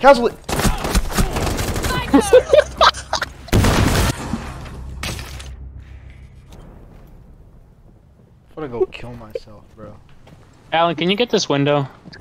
Cancel it! I'm gonna go kill myself, bro. Alan, can you get this window?